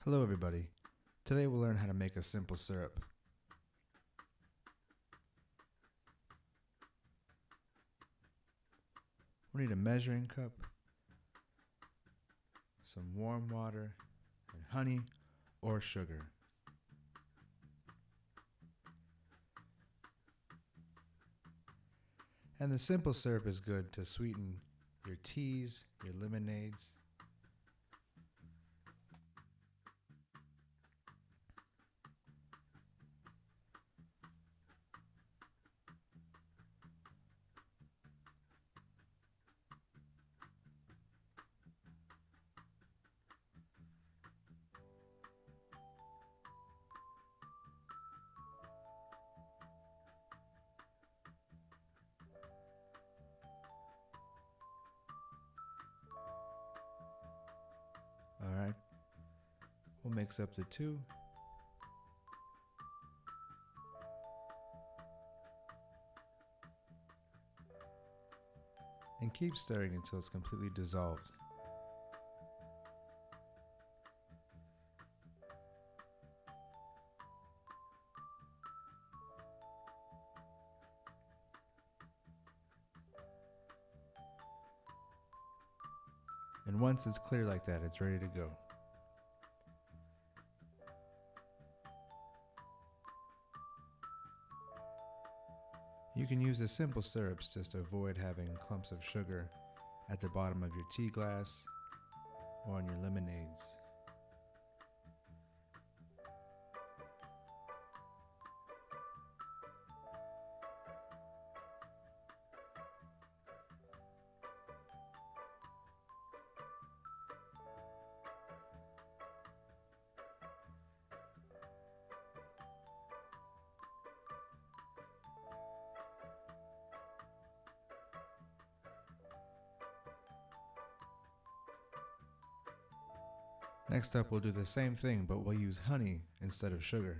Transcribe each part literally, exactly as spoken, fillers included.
Hello everybody. Today we'll learn how to make a simple syrup. We need a measuring cup, some warm water, and honey or sugar. And the simple syrup is good to sweeten your teas, your lemonades. Alright, we'll mix up the two. And keep stirring until it's completely dissolved. And once it's clear like that, it's ready to go. You can use the simple syrups just to avoid having clumps of sugar at the bottom of your tea glass or on your lemonades. Next up, we'll do the same thing, but we'll use honey instead of sugar.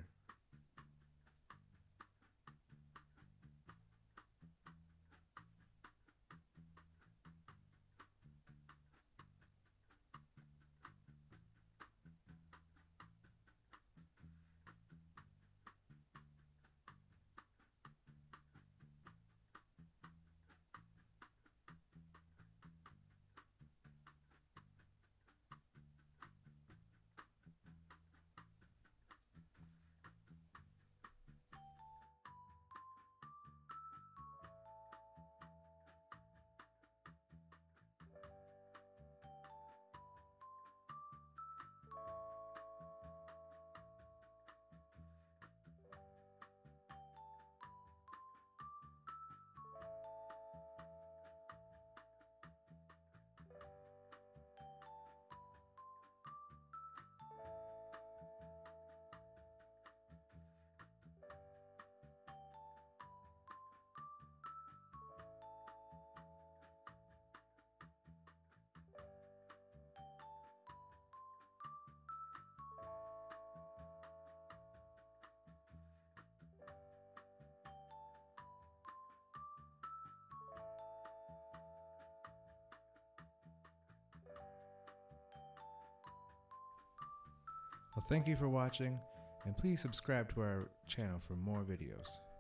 Well, thank you for watching, and please subscribe to our channel for more videos.